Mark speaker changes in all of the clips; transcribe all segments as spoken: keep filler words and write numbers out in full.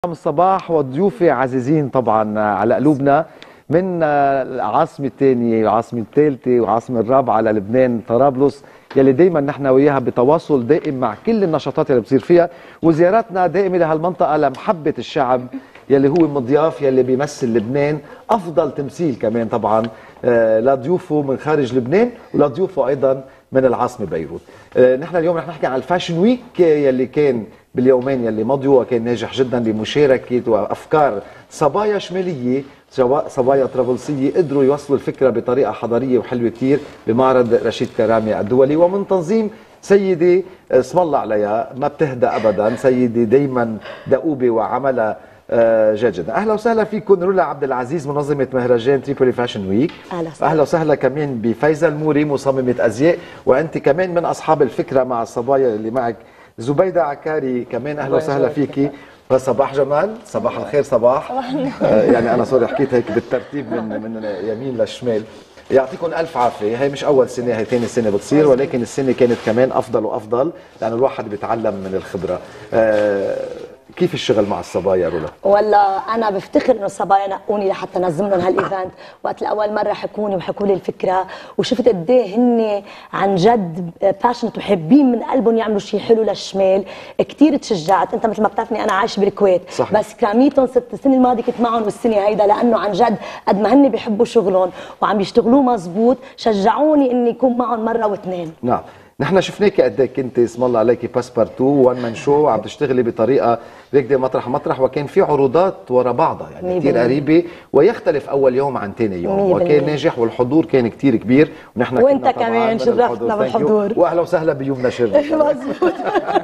Speaker 1: الصباح وضيوفي عزيزين طبعا على قلوبنا من العاصمة الثانية والعاصمة الثالثة والعاصمة الرابعة للبنان طرابلس، يلي دائما نحن وياها بتواصل دائم مع كل النشاطات اللي بتصير فيها، وزياراتنا دائمة لهالمنطقة لمحبة الشعب يلي هو مضياف يلي بيمثل لبنان أفضل تمثيل كمان طبعا لضيوفه من خارج لبنان ولضيوفه أيضا من العاصمة بيروت. نحن اليوم رح نحكي عن الفاشن ويك يلي كان باليومين يلي مضوا، وكان ناجح جدا بمشاركة وأفكار صبايا شمالية صبايا طرابلسية قدروا يوصلوا الفكرة بطريقة حضارية وحلوة كتير بمعرض رشيد كرامي الدولي، ومن تنظيم سيدة اسم الله عليها ما بتهدأ أبدا، سيدة دايما دؤوبة وعملها جد جدا. اهلا وسهلا فيكم رولا عبد العزيز منظمه مهرجان تريبولي فاشن ويك.
Speaker 2: اهلا وسهلا.
Speaker 1: اهلا وسهلا كمان بفايزه الموري مصممه ازياء، وانت كمان من اصحاب الفكره مع الصبايا اللي معك. زبيده عكاري كمان اهلا وسهلا فيكي. صباح جمال، صباح الخير. صباح آه يعني انا سوري حكيت هيك بالترتيب من من يمين للشمال. يعطيكم الف عافيه. هي مش اول سنه، هي ثاني سنه بتصير، ولكن السنه كانت كمان افضل وافضل لانه الواحد بيتعلم من الخبره. آه كيف الشغل مع الصبايا رولا؟
Speaker 2: والله انا بفتخر انه الصبايا نقوني لحتى نظم لهم هالايفنت، وقت الاول مره حكوني وحكوا لي الفكره، وشفت قد ايه هن عن جد باشنت وحابين من قلبهم يعملوا شيء حلو للشمال. كثير تشجعت. انت مثل ما بتعرفني انا عايشه بالكويت،
Speaker 1: صحيح.
Speaker 2: بس كراميتهم ست السنه الماضيه كنت معهم والسنه هيدا، لانه عن جد قد ما هن بيحبوا شغلهم وعم بيشتغلوه مزبوط شجعوني اني اكون معهم مره واثنين.
Speaker 1: نعم، نحن شفناكي قد ايه كنت اسم الله عليكي باسبارتو وان مان شو، عم تشتغلي بطريقه راكده مطرح مطرح، وكان في عروضات ورا بعضها يعني كثير قريبه، ويختلف اول يوم عن ثاني يوم، وكان ناجح والحضور كان كثير كبير، ونحن
Speaker 2: وانت كمان شرفتنا بالحضور.
Speaker 1: واهلا وسهلا بيومنا شرف.
Speaker 2: مزبوط.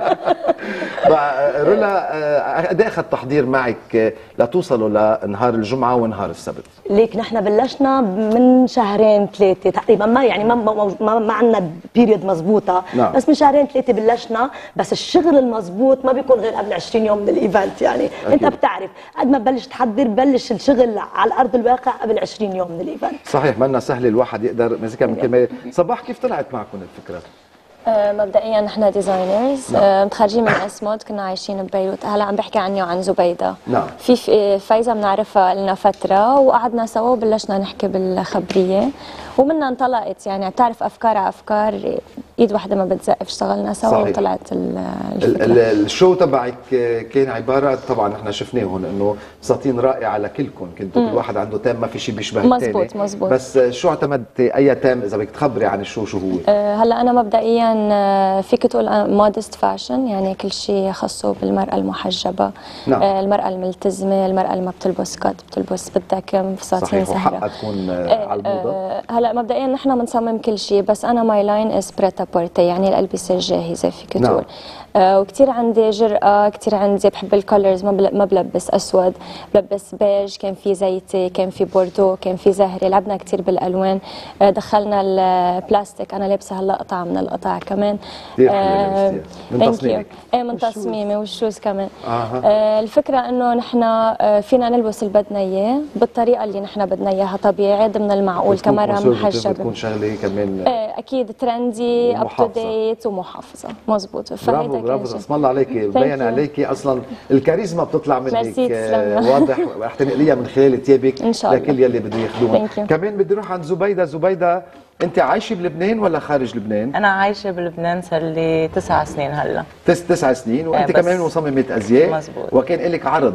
Speaker 1: رولا قد ايه اخذ تحضير معك لتوصلوا لنهار الجمعه ونهار السبت؟
Speaker 2: ليك نحن بلشنا من شهرين ثلاثه تقريبا، ما يعني ما ما, ما عندنا بيريود مزبوطه. نعم. بس من شهرين ثلاثه بلشنا، بس الشغل المزبوط ما بيكون غير قبل عشرين يوم من الايفنت يعني. أكيد. انت بتعرف قد ما بلش تحضر بلش الشغل على ارض الواقع قبل عشرين يوم من الايفنت.
Speaker 1: صحيح، منا سهل الواحد يقدر مزيكا من كلمه. صباح كيف طلعت معكم الفكره؟
Speaker 3: آه مبدئيا نحن ديزاينرز. نعم. آه متخرجين من اسمود، كنا عايشين ببيروت. هلا عم بحكي عني وعن زبيده. نعم. في فايزه بنعرفها لنا فتره، وقعدنا سوا وبلشنا نحكي بالخبريه، ومنا انطلقت يعني بتعرف افكار على افكار، ايد واحده ما بتزقف، اشتغلنا سوا. صحيح. وطلعت الفكره.
Speaker 1: الشو تبعك كان عباره طبعا احنا شفناه هون انه بساتين رائعه لكلكم، كنتوا كل واحد عنده تام ما في شيء بيشبه الثاني.
Speaker 3: مزبوط مزبوط.
Speaker 1: بس شو اعتمدتي اي تام اذا بدك تخبري عن الشو شو هو؟
Speaker 3: أه هلا انا مبدئيا فيك تقول مودست فاشن، يعني كل شيء خاصه بالمراه المحجبه. نعم. أه المراه الملتزمه، المراه اللي ما بتلبس كات بتلبس بدها كم فساتين سهره.
Speaker 1: صحيح، وحقها تكون أه على الموضه.
Speaker 3: أه هلا مبدئيا نحن بنصمم كل شيء، بس انا ماي لاين از بريتا بورتي، يعني الالبسه الجاهزه فيك تقول. نعم. آه وكثير عندي جرأة، كثير عندي بحب الكولرز، ما ما بلبس اسود، بلبس بيج، كان في زيتي، كان في بوردو، كان في زهري، لعبنا كثير بالالوان. آه دخلنا البلاستيك، انا لابسه هلا قطعه من القطع كمان.
Speaker 1: كثير آه من تصميمك.
Speaker 3: ايه من تصميمي، والشوز كمان. آه. آه الفكره انه نحن آه فينا نلبس اللي بدنا اياه بالطريقه اللي نحن بدنا اياها، طبيعي ضمن المعقول كمرة محجبه.
Speaker 1: بتكون شغله كمان
Speaker 3: آه اكيد ترندي اب تو ديت ومحافظه. مزبوط.
Speaker 1: برافو برافو، اسم الله عليكي، مبين عليكي اصلا الكاريزما بتطلع منك. آه واضح، رح تنقليها من خلال ثيابك ان شاء الله لكل يلي بده ياخذوها. كمان بدي اروح عند زبيده. زبيده انت عايشه بلبنان ولا خارج لبنان؟
Speaker 4: انا عايشه بلبنان صار لي تسع سنين هلا.
Speaker 1: تس تسع سنين، وانت كمان مصممه ازياء.
Speaker 4: مزبوط.
Speaker 1: وكان لك عرض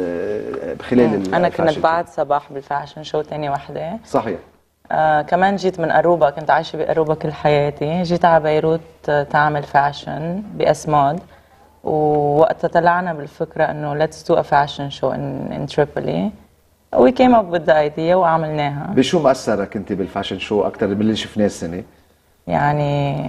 Speaker 1: خلال
Speaker 4: انا كنت بعد صباح بالفاشن شو ثاني وحده.
Speaker 1: صحيح.
Speaker 4: آه كمان جيت من أروبا، كنت عايشه بأروبا كل حياتي، جيت على بيروت تعمل فاشن بأسمود، ووقتها طلعنا بالفكره انه ليتس دو ا فاشن شو ان تريبولي، وي كيم اب وذ ذا ايديا وعملناها.
Speaker 1: بشو مأثرك انت بالفاشن شو اكثر من اللي شفناه السنه؟
Speaker 4: يعني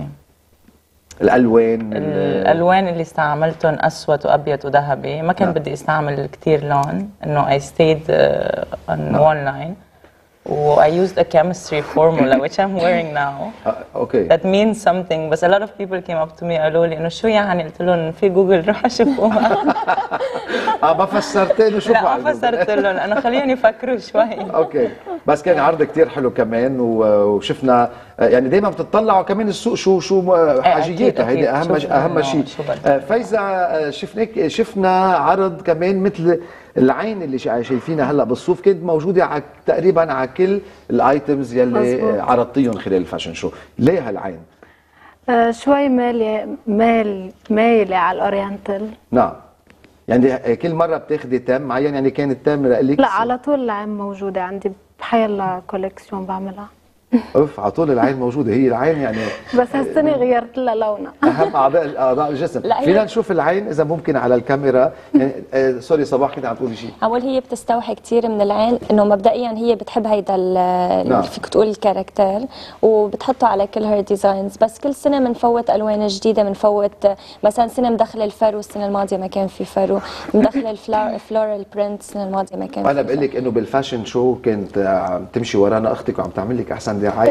Speaker 1: الالوان
Speaker 4: الالوان اللي استعملتهم اسود وابيض وذهبي، ما كان نعم. بدي استعمل كثير لون، انه اي ستيد اون وان لاين. و I used a chemistry formula which I'm wearing now.
Speaker 1: اوكي.
Speaker 4: That means something. بس a lot of people came up to me قالوا لي انه شو يعني؟ قلت لهم في جوجل روح اشوفوها.
Speaker 1: اه ما فسرتين وشوفوا
Speaker 4: لا ما فسرت لهم لانه خليهم يفكروا شوي.
Speaker 1: اوكي بس كان عرض كتير حلو كمان وشفنا يعني دايما بتطلعوا كمان السوق شو شو حاجياته، هيدي اهم اهم شيء. فايزة شفناك شفنا عرض كمان مثل العين اللي شايفينها هلا بالصوف كانت موجوده على تقريبا على كل الايتمز يلي عرضتيهم خلال الفاشن شو. ليه هالعين؟
Speaker 5: آه شوي مالي مال مايله على الاورينتال.
Speaker 1: نعم يعني كل مره بتاخذي تام معين يعني كان التام لك؟
Speaker 5: لا على طول العين موجوده عندي بحيلا كوليكسيون بعملها.
Speaker 1: اوف على طول العين موجوده، هي العين يعني
Speaker 5: بس هالسنه غيرت لها لونها.
Speaker 1: اهم اعضاء اعضاء الجسم. فينا نشوف العين اذا ممكن على الكاميرا يعني آه سوري صباح كنت عم تقولي شيء.
Speaker 3: اول هي بتستوحي كثير من العين، انه مبدئيا هي بتحب هيدا نعم. فيك تقول الكاركتر وبتحطه على كل هير ديزاينز، بس كل سنه بنفوت الوان جديده، بنفوت مثلا سنه مدخل الفرو، السنه الماضيه ما كان في فرو، مدخل الفلورال برنت السنه الماضيه ما كان في.
Speaker 1: انا بقول لك انه بالفاشن شو كنت عم تمشي ورانا اختك وعم تعمل لك احسن دعايه.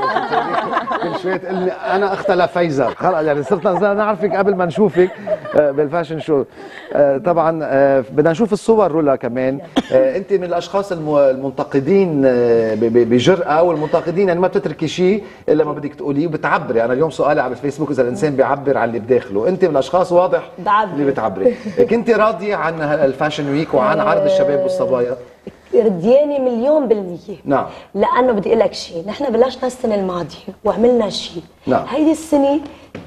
Speaker 1: كل شوي تقول لي انا اختها لفايزه، خلص يعني صرنا نعرفك قبل ما نشوفك بالفاشن شو. طبعا بدنا نشوف الصور رولا كمان. انت من الاشخاص المنتقدين بجرأه، والمنتقدين يعني ما بتتركي شيء الا ما بدك تقوليه وبتعبري. انا اليوم سؤالي على الفيسبوك اذا الانسان بيعبر عن اللي بداخله، انت من الاشخاص واضح اللي بتعبري. كنت راضيه عن الفاشن ويك وعن عرض الشباب والصبايا؟
Speaker 2: ردياني مليون بالمية.
Speaker 1: نعم.
Speaker 2: لأنه بدي أقول لك شيء، نحن بلشنا السنة الماضية وعملنا شيء.
Speaker 1: نعم.
Speaker 2: هيدي السنة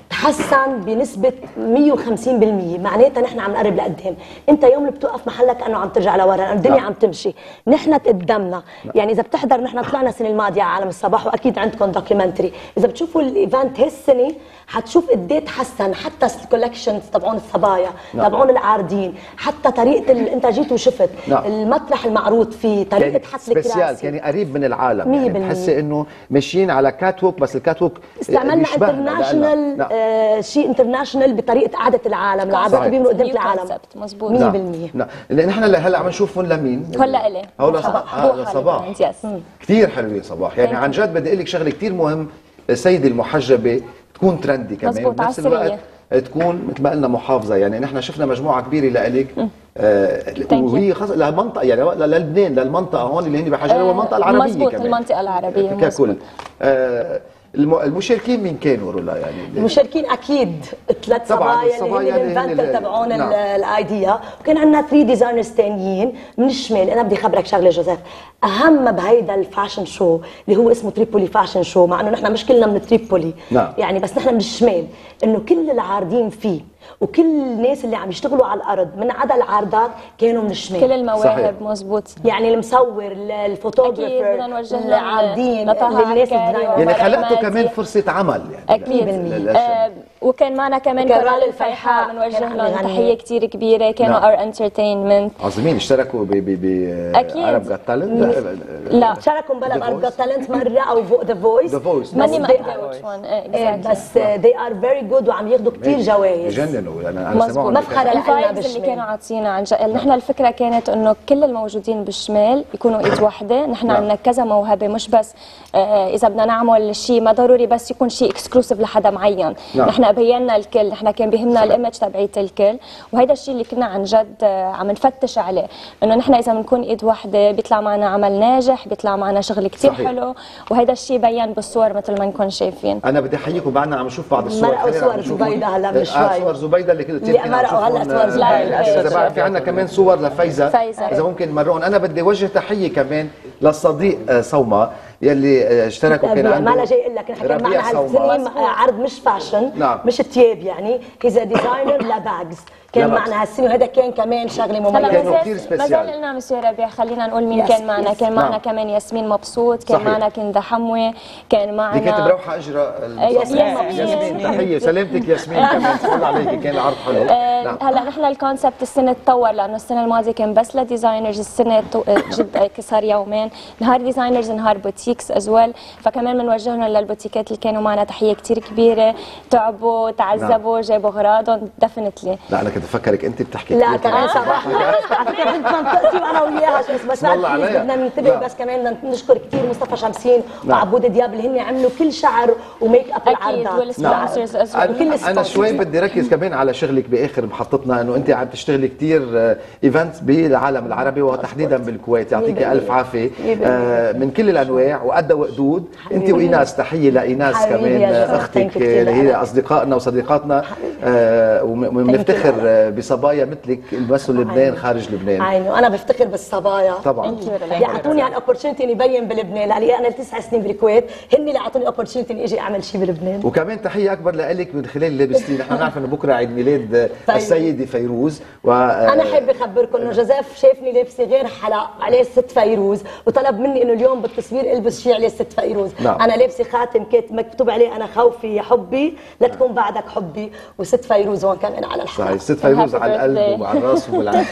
Speaker 2: تحسن بنسبة مية وخمسين بالمية، معناتها نحن عم نقرب لقدام. انت يوم اللي بتوقف محلك انه عم ترجع لورا، الدنيا نعم. عم تمشي، نحن تقدمنا. نعم. يعني اذا بتحضر نحن طلعنا السنة الماضية على عالم الصباح واكيد عندكم دوكيومنتري، اذا بتشوفوا الايفنت هالسنة حتشوف قد ايه تحسن، حتى الكولكشنز تبعون الصبايا، نعم. تبعون العارضين، حتى طريقة ال... انت جيت وشفت نعم. المطرح المعروض فيه، طريقة حط الكراسي
Speaker 1: كان قريب من العالم، يعني بتحسي انه ماشيين على كات ووك، بس الكات ووك
Speaker 2: استعملنا انترناشونال آه شيء انترناشونال بطريقه قعده العالم، العرض من قدام العالم
Speaker 3: مزبوط
Speaker 2: مية بالمية.
Speaker 1: نعم لان نحن هلا عم نشوفهم لمين؟
Speaker 3: هلا الي
Speaker 1: هلا صباح. صباح كثير حلوه صباح، يعني عن جد بدي اقول لك شغله كثير مهم، السيده المحجبه تكون ترندي كمان بنفس الوقت تكون مثل ما قلنا محافظه. يعني نحن شفنا مجموعه كبيره لإلك آه وهي خاصه لمنطقه يعني للبنان للمنطقه هون اللي هن بحاجه هو المنطقه العربيه
Speaker 3: مزبوط
Speaker 1: كمان
Speaker 3: المنطقه العربيه
Speaker 1: ككل. آه المشاركين مين كانوا رولا؟ يعني
Speaker 2: المشاركين اكيد ثلاث صبايا اللي هن الانفنتر تبعون
Speaker 1: نعم.
Speaker 2: الايديا، وكان عندنا ثري ديزاينرز ثانيين من الشمال. انا بدي خبرك شغله جوزيف، اهم بهيدا الفاشن شو اللي هو اسمه تريبولي فاشن شو، مع انه نحن مش كلنا من تريبولي
Speaker 1: نعم.
Speaker 2: يعني بس نحن من الشمال، انه كل العارضين فيه وكل الناس اللي عم يشتغلوا على الارض من عدا العارضات كانوا من الشمال.
Speaker 3: كل المواهب مزبوط،
Speaker 2: يعني المصور، الفوتوغرافر، العارضين، الناس
Speaker 1: يعني خلقتوا كمان فرصه عمل يعني
Speaker 3: اكيد. آه وكان معنا كمان كورال الفيحاء، بنوجه لهم تحيه كثير كبيره، كانوا اور نعم. انترتينمنت
Speaker 1: عظيمين. اشتركوا ب ب ب عرب جات تالنت؟
Speaker 2: لا اشتركوا ببلد عرب جات تالنت مره او ذا فويس.
Speaker 1: ذا فويس
Speaker 3: ماني ما ادري
Speaker 2: بس they are very good وعم ياخذوا كثير جوائز.
Speaker 1: بجننوا يعني انا سمعوا
Speaker 2: مفخره لنا
Speaker 3: بالشمال اللي كانوا عاطينا عن جد. نحن الفكره كانت انه كل الموجودين بالشمال يكونوا ايد واحده. نحن نعم. عندنا كذا موهبه، مش بس آه اذا بدنا نعمل شيء ما ضروري بس يكون شيء اكسكلوسيف لحدا معين. نعم. نحن بينا الكل، نحن كان بيهمنا الايمج تبعيت الكل، وهيدا الشيء اللي كنا عن جد عم نفتش عليه، انه نحن اذا بنكون ايد واحده بيطلع معنا عمل ناجح، بيطلع معنا شغل كثير حلو، وهيدا الشيء بين بالصور مثل ما نكون شايفين.
Speaker 1: انا بدي احييكم، بعدنا عم نشوف بعض الصور.
Speaker 2: مرقوا صور زبيده هلا من شوي.
Speaker 1: آه صور زبيده اللي كنت
Speaker 2: اللي مرقوا هلا صور
Speaker 1: زبيده. في عندنا كمان صور لفايزه اذا ممكن نمرقهم. انا بدي اوجه تحيه كمان للصديق سوما يلي اشتركوا كان عنده.
Speaker 2: ما انا جاي اقول لك نحن كان معنا هالسنه عرض مش فاشن
Speaker 1: نعم.
Speaker 2: مش تياب، يعني هيز ديزاينر لباجز كان معنا هالسنه، وهذا كان كمان شغله مميزه.
Speaker 1: كانوا كثير سبيشال.
Speaker 3: ما زال لنا مسيو ربيع، خلينا نقول مين كان معنا. كان معنا كمان ياسمين مبسوط، كان معنا كندا حموي، كان معنا
Speaker 1: اللي كانت بروحه اجرى
Speaker 2: ياسمين.
Speaker 1: ياسمين تحيه سلامتك ياسمين كمان تقول عليكي كان العرض حلو.
Speaker 3: نعم. هلا نحن الكونسبت السنه تطور، لانه السنه الماضيه كان بس لديزاينرز، السنه جد صار يومين، نهار ديزاينرز نهار بوتيكس ازول. فكمان بنوجه لهم للبوتيكات اللي كانوا معنا تحيه كثير كبيره، تعبوا تعذبوا نعم. جابوا اغراضهم ديفنتلي.
Speaker 1: لا انا كنت كنت افكرك انت بتحكي
Speaker 2: لا
Speaker 1: كتير.
Speaker 2: كمان صباح على فكره بنت منطقتي وانا وياها شو بس بس
Speaker 1: الله عليها.
Speaker 2: بدنا ننتبه
Speaker 1: نعم.
Speaker 2: بس كمان بدنا نشكر كثير مصطفى شمسين
Speaker 1: نعم.
Speaker 2: وعبود دياب اللي هن عملوا كل شعر وميك اب
Speaker 3: اكيد
Speaker 2: العرضات.
Speaker 3: والسبونسرز از
Speaker 1: أنا,
Speaker 2: وكل
Speaker 1: أنا
Speaker 2: السبونسرز.
Speaker 1: شوي بدي ركز كمان على شغلك باخر محطتنا، انه انت عم تشتغلي كثير ايفنت بالعالم العربي وتحديدا بالكويت، يعطيك الف عافيه آه من كل الانواع وقد وقدود. انت وايناس، تحيه لايناس كمان اختك اللي هي اصدقائنا وصديقاتنا، آه وبنفتخر بصبايا مثلك بيمثلوا لبنان خارج لبنان.
Speaker 2: عيني وانا بفتخر بالصبايا
Speaker 1: طبعا
Speaker 2: يعطوني هالاوبورتونيتي اني ابين بلبنان، لاني انا تسع سنين بالكويت، هن اللي اعطوني اوبورتونيتي اني اجي اعمل شيء بلبنان.
Speaker 1: وكمان تحيه اكبر لك من خلال لابستي. نحن بنعرف انه بكره عيد ميلاد السيده فيروز، و
Speaker 2: انا حابه اخبركم انه جوزيف شافني لابسه غير حلق عليه ست فيروز وطلب مني انه اليوم بالتصوير البس شيء عليه ست فيروز.
Speaker 1: نعم.
Speaker 2: انا لابسه خاتم كيت مكتوب عليه انا خوفي يا حبي لا تكون بعدك حبي، وست فيروز هون كمان على الحلق.
Speaker 1: صحيح، ست فيروز على القلب وعلى الراس والعين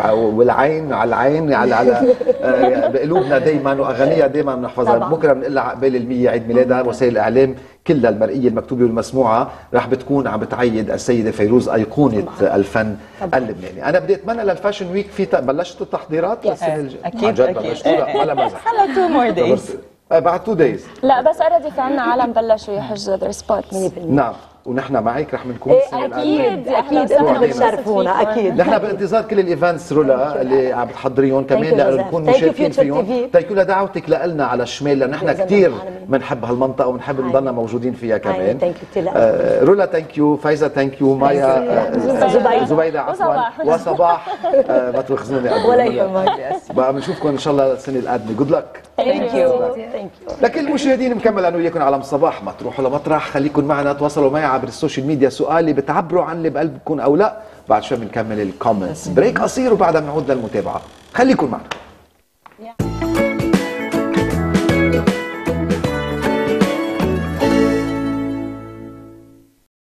Speaker 1: والعين على العين على على بقلوبنا دائما، واغانيها دائما بنحفظها. بكره بنقول لها عقبال المية عيد ميلادها. وسائل الاعلام كلها المرئيه المكتوبه والمسموعه رح بتكون عم بتعيد السيده فيروز ايقونه الفن اللبناني. انا بدي اتمنى للفاشن ويك في بلشتوا التحضيرات للسنه الجايه؟
Speaker 4: اكيد
Speaker 1: اكيد ولا مزح
Speaker 4: هلا تو مور دايز
Speaker 1: بعد تو دايز.
Speaker 3: لا بس اوريدي في عنا عالم بلشوا يحجزوا ذير سبوتس.
Speaker 1: نعم، ونحن معك رح نكون
Speaker 2: إيه اكيد اكيد انتم بتشرفونا اكيد.
Speaker 1: نحن بانتظار كل الايفنتس رولا اللي عم بتحضريهم كمان لنكون مشاركين فيهم. تيكو لدعوتك لنا على الشمال، لان نحن كثير بنحب هالمنطقه وبنحب نضلنا موجودين فيها كمان. آه رولا ثانك يو، فايزه ثانك يو، مايا
Speaker 2: زبيده
Speaker 1: زبيده عفوا وصباح آه ما تواخذوني
Speaker 2: ولا يهمك.
Speaker 1: بقى بنشوفكم ان شاء الله السنه القادمه. جود لك.
Speaker 2: ثانك يو.
Speaker 1: لكل المشاهدين مكمل انا وياكم على صباح، ما تروحوا لمطرح، خليكم معنا، تواصلوا معي عبر السوشيال ميديا. سؤالي بتعبروا عن اللي بقلبكم او لا. بعد شوي بنكمل الكومنتس، بريك قصير وبعدها بنعود للمتابعه. خليكم معنا.